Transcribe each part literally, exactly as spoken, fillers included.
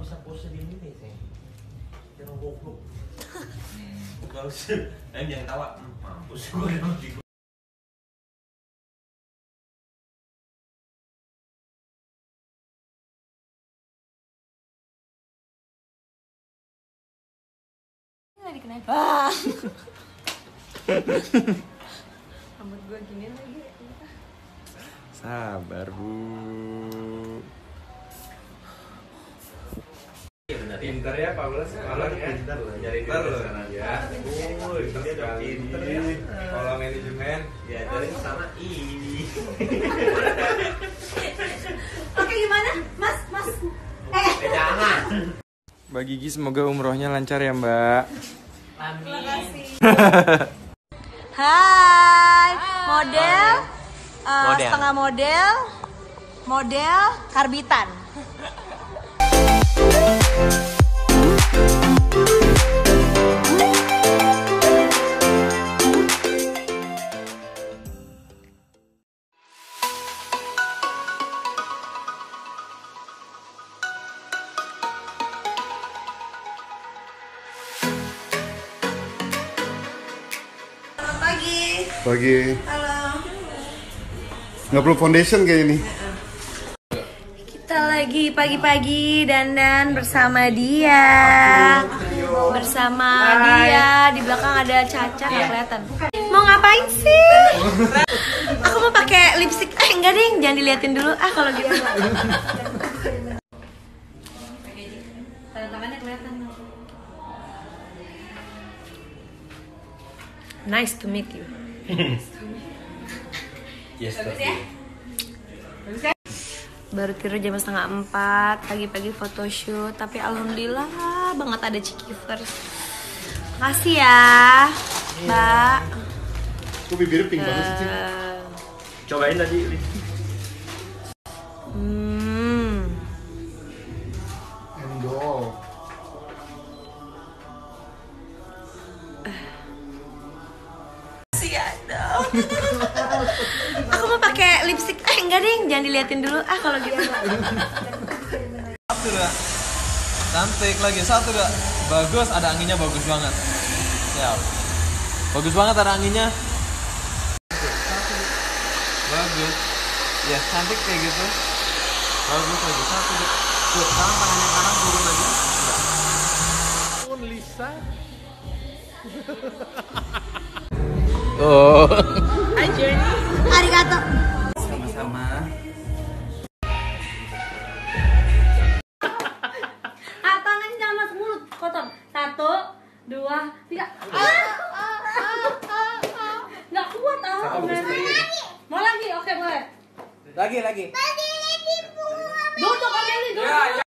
usah pose di ini sih. Jangan goblok. Enggak usah. Eh jangan tawa. Mampus gua udah di. Nggak dikenain. Ah. Rambut gua gini lagi. Sabar, Bu. Pintar ya Pak Blas, sekolah ya. Pintar lah. Jadi pintar loh ya. Oh, dia udah pintar ya. Kalau manajemen ya dari sana ini. Oke, gimana? Mas, Mas. Eh, Eh jangan. Mbak Gigi semoga umrohnya lancar ya, Mbak. terima kasih. Hai, model, uh, Model. setengah model, model karbitan. Pagi. Pagi. Halo. Nggak perlu foundation kayak ini. Kita lagi pagi-pagi dandan bersama dia. Bersama dia. Di belakang ada Caca, nggak kelihatan. Mau ngapain sih? Aku mau pakai lipstick. Eh enggak deh, jangan diliatin dulu. Ah kalau gitu. Tanda tangannya kelihatan. Nice to meet you. Yes, tapi. Baru tidur jam setengah empat, pagi-pagi photoshoot, tapi alhamdulillah banget ada Cikivers. Makasih ya, Mbak. Kok bibirnya pink banget sih? Cik? Eh, Cobain tadi. Hmm, Endol. makasih ya dong. Aku mau pakai lipstick. Eh enggak deh, jangan diliatin dulu. Ah kalau gitu. Satu dah, cantik lagi satu dah, bagus, ada anginnya bagus banget, ya, bagus banget ada anginnya, bagus, ya cantik kayak gitu, bagus lagi satu dah, tuh sekarang tangannya kanan turun aja, pun Lisa, oh, Arigato. sama-sama. Ah, tangannya jangan masuk mulut, kotor. Satu, dua, tiga. Ah, ah, ah, ah, ah. Nggak kuat ah. Mau lagi? Oke boleh. Lagi lagi. Duduk Ameli, duduk.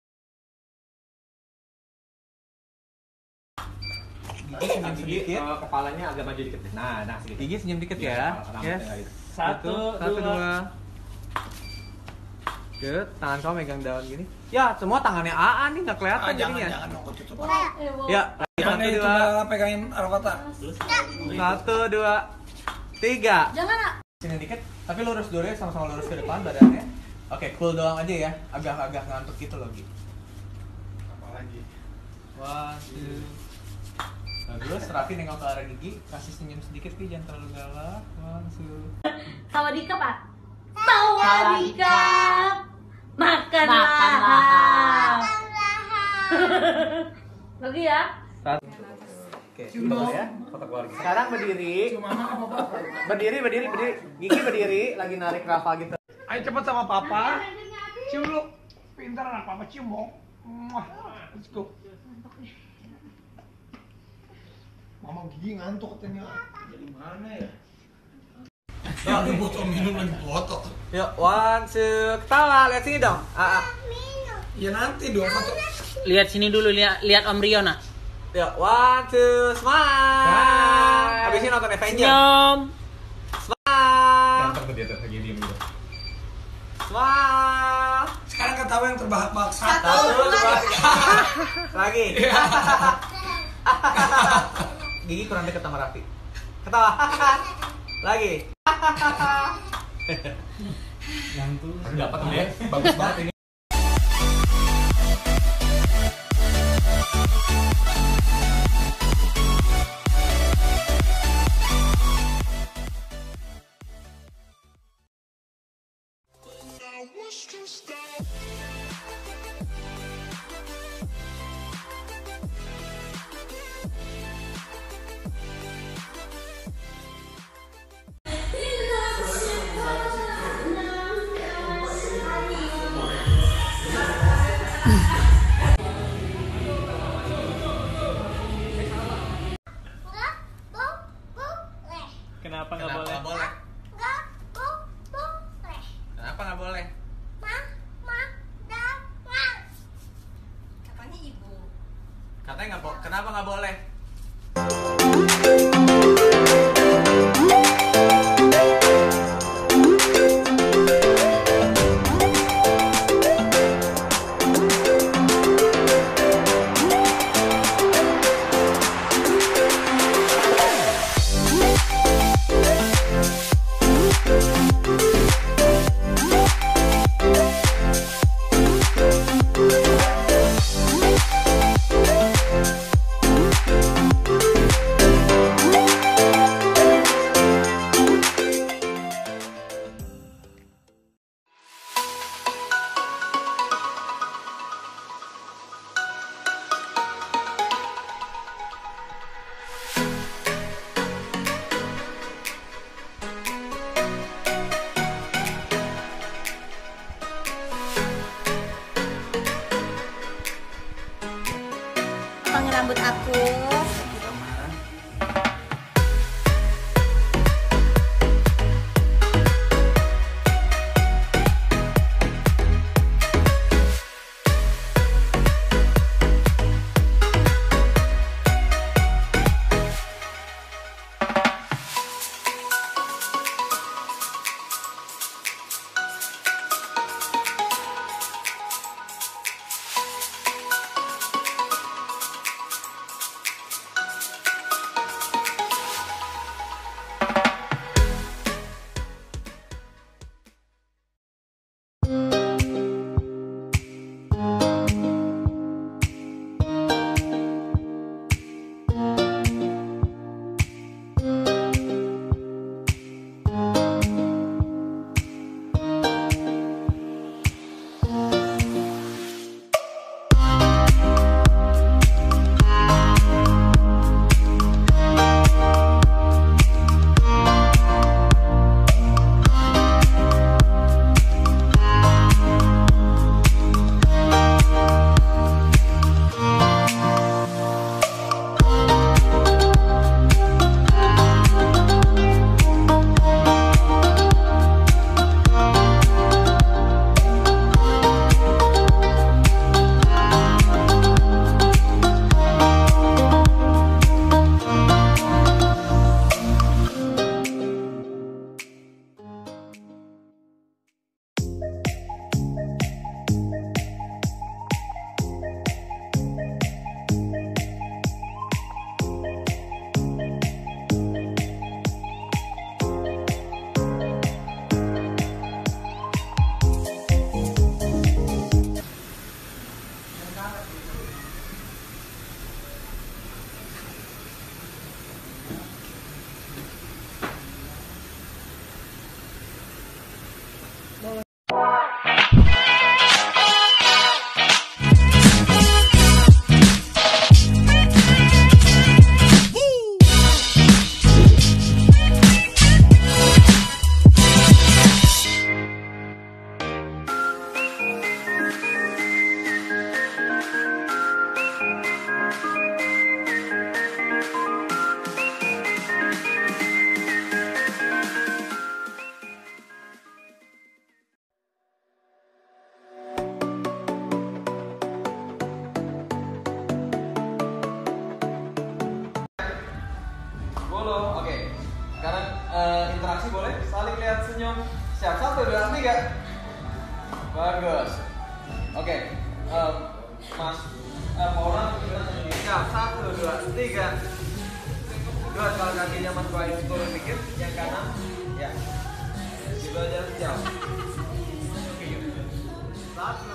Gigi senyum sedikit, Eh, kepalanya agak maju dikit. Nah, nah sedikit. Gigi senyum dikit Iya, ya, rambut yes. ya, gitu. Satu, Satu, satu, dua. dua. Good, tangan kamu megang daun gini. Ya, semua tangannya A A nih nggak kelihatan jadinya. Jangan dong, kok tutup. Ya, Jangan satu, itu dua, malah pegangin Arafata. satu, dua, tiga. Jangan ah. Sini dikit, tapi lurus dulu ya, sama-sama lurus ke depan badannya. Oke, cool doang aja ya, agak-agak ngantuk gitu loh, Gi. Apalagi. One, two. Bagus, Raffi nengok ke arah Gigi, kasih senyum sedikit, Gi, jangan terlalu galak. One, two. Sawadika Pak. Sawadika. Makanlah. Lagi ya. Satu. Oke, coba ya. Foto keluarga. Sekarang berdiri. Berdiri, berdiri, berdiri. Gigi berdiri, lagi narik Rafa gitu. Ayo cepet sama papa. Cium dulu. Pintar anak papa cium dong. Muah. Let's go. Mama Gigi ngantuk katanya. Jadi mana ya? Ya, ada botol minum lagi foto. Yuk, one, two, ketawa, lihat sini dong. Ah, ah. Ya nanti dong foto. Lihat sini dulu, lihat lihat Om Rio nak. Yuk, one, two, smile. Bye. Habis ini nonton Avenger. Senyum. Smile. Ganteng tuh dia tuh lagi diem gitu. Smile. Sekarang ketawa yang terbahak-bahak. Satu, dua, tiga. Lagi. Gigi kurang deket sama Raffi. Ketawa. Lagi. Dapat nih, bagus banget ini. Kenapa nggak Kenapa boleh? nggak boleh? Kenapa nggak boleh? Katanya ibu. Katanya nggak boleh. Kenapa nggak boleh? Potong rambut aku. Siap, satu, dua, tiga. Bagus. Oke, um, Mas uh, Maura, siap, satu, dua, tiga. Dua, kalau kakinya Mas Bayu turun dikit, yang kanan, ya. Gitu aja, siap. Oke, yuk. Satu.